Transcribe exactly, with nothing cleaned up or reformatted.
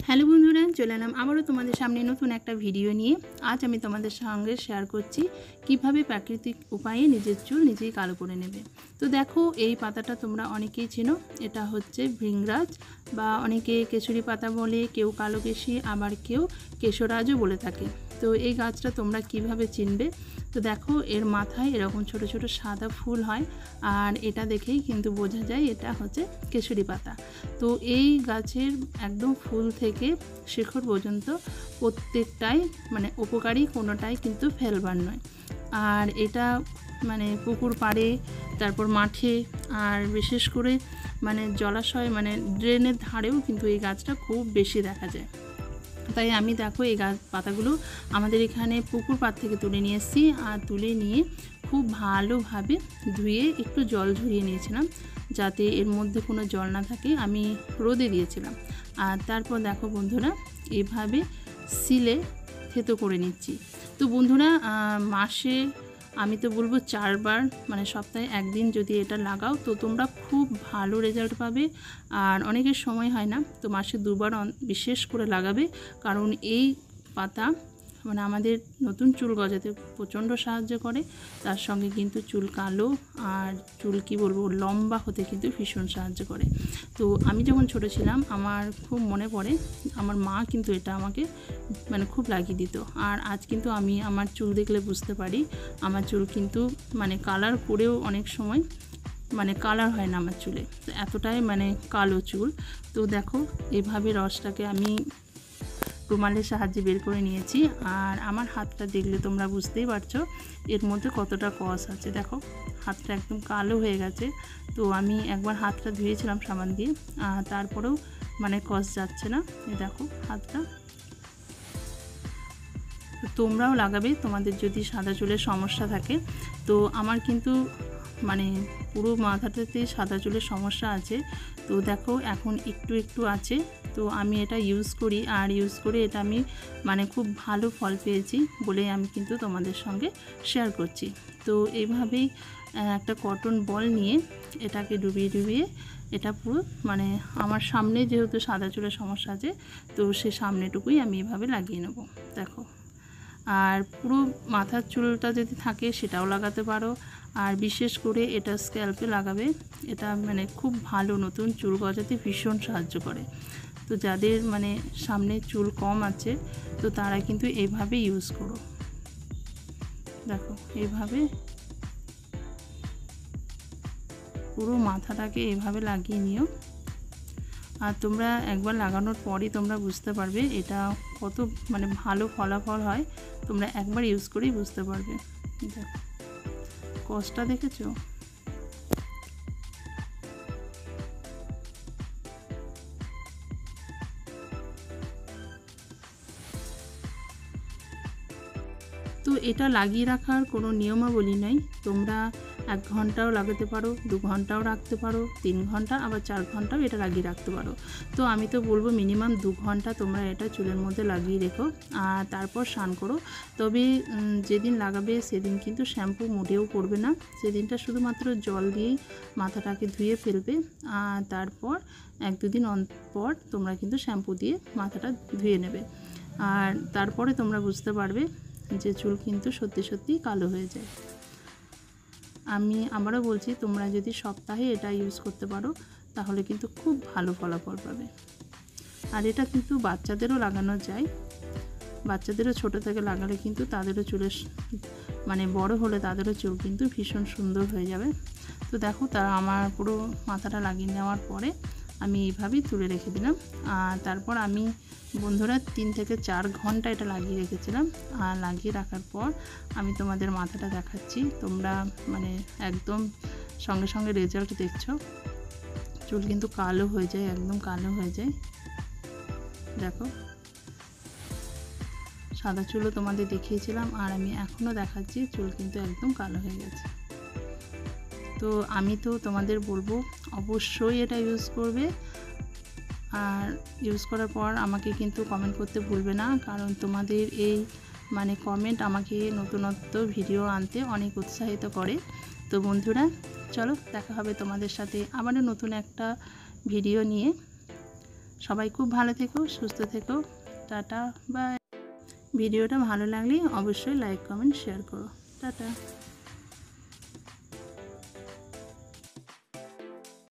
Hello বন্ধুরা, চলে এলাম আবারও তোমাদের সামনে নতুন একটা ভিডিও নিয়ে। আজ আমি তোমাদের সঙ্গে শেয়ার করছি কিভাবে প্রাকৃতিক উপায়ে নিজের চুল নিজেই কালো করে নেবে। তো দেখো, এই পাতাটা তোমরা অনেকেই চেনো। এটা হচ্ছে ভৃঙ্গরাজ বা অনেকে কেশরী পাতা বলে, কেউ কালো কেশি, আবার কেউ কেশরাজও বলে থাকে। তো এই গাছটা তোমরা কিভাবে চিনবে? তো দেখো, এর মাথায় এরকম ছোট ছোট সাদা ফুল হয়, আর এটা দেখেই কিন্তু বোঝা যায় এটা হচ্ছে কেশরী পাতা। তো এই গাছের একদম ফুল থেকে শিকড় পর্যন্ত প্রত্যেকটাই মানে উপকারী, কোনোটাই কিন্তু ফেলবার নয়। আর এটা মানে পুকুর পাড়ে, তারপর মাঠে, আর বিশেষ করে মানে জলাশয় মানে ড্রেনের ধারেও কিন্তু এই গাছটা খুব বেশি দেখা যায়। তাই আমি দেখো এই গাছ পাতাগুলো আমাদের এখানে পুকুর পাড় থেকে তুলে নিয়ে এসেছি, আর তুলে নিয়ে খুব ভালোভাবে ধুয়ে একটু জল ঝরিয়ে নিয়েছিলাম, যাতে এর মধ্যে কোনো জল না থাকে। আমি রোদে দিয়েছিলাম। আর তারপর দেখো বন্ধুরা, এভাবে সিলে থেতো করে নিচ্ছি। তো বন্ধুরা, মাসে আমি তো বলবো চারবার, মানে সপ্তাহে একদিন যদি এটা লাগাও তো তোমরা খুব ভালো রেজাল্ট পাবে। আর অনেকের সময় হয় না, তো মাসে দুবার বিশেষ করে লাগাবে, কারণ এই পাতা মানে আমাদের নতুন চুল গজাতে প্রচণ্ড সাহায্য করে। তার সঙ্গে কিন্তু চুল কালো আর চুল কি বলবো লম্বা হতে কিন্তু ভীষণ সাহায্য করে। তো আমি যখন ছোট ছিলাম, আমার খুব মনে পড়ে আমার মা কিন্তু এটা আমাকে মানে খুব লাগিয়ে দিত। আর আজ কিন্তু আমি আমার চুল দেখলে বুঝতে পারি, আমার চুল কিন্তু মানে কালার করেও অনেক সময় মানে কালার হয় না আমার চুলে, তো এতটাই মানে কালো চুল। তো দেখো, এভাবে রসটাকে আমি রুমালের সাহায্যে বের করে নিয়েছি। আর আমার হাতটা দেখলে তোমরা বুঝতেই পারছো এর মধ্যে কতটা কষ আছে। দেখো, হাতটা একদম কালো হয়ে গেছে। তো আমি একবার হাতটা ধুয়েছিলাম সাবান দিয়ে, তারপরেও মানে কষ যাচ্ছে না। এই দেখো হাতটা। তোমরাও লাগাবে তোমাদের যদি সাদা চুলের সমস্যা থাকে। তো আমার কিন্তু মানে পুরো মাথাটাতে সাদা চুলের সমস্যা আছে। তো দেখো এখন একটু একটু আছে। তো আমি এটা ইউজ করি, আর ইউজ করে এটা আমি মানে খুব ভালো ফল পেয়েছি বলে আমি কিন্তু তোমাদের সঙ্গে শেয়ার করছি। তো এইভাবেই একটা কটন বল নিয়ে এটাকে ডুবিয়ে ডুবিয়ে এটা পুরো মানে আমার সামনে যেহেতু সাদা চুলের সমস্যা আছে, তো সে সামনেটুকুই আমি এভাবে লাগিয়ে নেব। দেখো, আর পুরো মাথার চুলটা যদি থাকে সেটাও লাগাতে পারো, আর বিশেষ করে এটা স্ক্যাল্পে লাগাবে। এটা মানে খুব ভালো, নতুন চুল গজাতে ভীষণ সাহায্য করে। তো যাদের মানে সামনে চুল কম আছে, তো তারা কিন্তু এইভাবে ইউজ করো। দেখো, এইভাবে পুরো মাথাটাকে এভাবে লাগিয়ে নিও। আর তোমরা একবার লাগানোর পরই তোমরা বুঝতে পারবে এটা কত মানে ভালো ফলাফল হয়। তোমরা একবার ইউজ করেই বুঝতে পারবে। দেখো, কষ্টটা দেখেছো? তো এটা লাগিয়ে রাখার কোনো নিয়মাবলী নেই। তোমরা এক ঘন্টাও লাগাতে পারো, দু ঘন্টাও রাখতে পারো, তিন ঘন্টা আবার চার ঘন্টাও এটা লাগিয়ে রাখতে পারো। তো আমি তো বলবো মিনিমাম দু ঘন্টা তোমরা এটা চুলের মধ্যে লাগিয়ে রেখো, আর তারপর স্নান করো। তবে যেদিন লাগাবে সেদিন কিন্তু শ্যাম্পু মোটেও করবে না। সেদিনটা শুধুমাত্র জল দিয়েই মাথাটাকে ধুয়ে ফেলবে, আর তারপর এক দুদিন পর তোমরা কিন্তু শ্যাম্পু দিয়ে মাথাটা ধুয়ে নেবে। আর তারপরে তোমরা বুঝতে পারবে যে চুল কিন্তু সত্যি সত্যি কালো হয়ে যায়। আমি আবারও বলছি, তোমরা যদি সপ্তাহে এটা ইউজ করতে পারো তাহলে কিন্তু খুব ভালো ফলাফল পাবে। আর এটা কিন্তু বাচ্চাদেরও লাগানো যায়, বাচ্চাদেরও ছোটো থেকে লাগালে কিন্তু তাদেরও চুলের মানে বড় হলে তাদেরও চুল কিন্তু ভীষণ সুন্দর হয়ে যাবে। তো দেখো, তা আমার পুরো মাথাটা লাগিয়ে নেওয়ার পরে আমি এইভাবেই তুলে রেখে দিলাম। আর তারপর আমি বন্ধুরা তিন থেকে চার ঘন্টা এটা লাগিয়ে রেখেছিলাম। আর লাগিয়ে রাখার পর আমি তোমাদের মাথাটা দেখাচ্ছি। তোমরা মানে একদম সঙ্গে সঙ্গে রেজাল্ট দেখছো। চুল কিন্তু কালো হয়ে যায়, একদম কালো হয়ে যায়। দেখো, সাদা চুলও তোমাদের দেখিয়েছিলাম, আর আমি এখনও দেখাচ্ছি, চুল কিন্তু একদম কালো হয়ে গেছে। তো আমি তো তোমাদের বলবো অবশ্যই এটা ইউজ করবে। আর ইউজ করার পর আমাকে কিন্তু কমেন্ট করতে ভুলবে না, কারণ তোমাদের এই মানে কমেন্ট আমাকে নতুনত্ব ভিডিও আনতে অনেক উৎসাহিত করে। তো বন্ধুরা, চলো দেখা হবে তোমাদের সাথে আবারও নতুন একটা ভিডিও নিয়ে। সবাই খুব ভালো থেকো, সুস্থ থেকো। Tata bye. ভিডিওটা ভালো লাগলে অবশ্যই লাইক কমেন্ট শেয়ার করো। টাটা।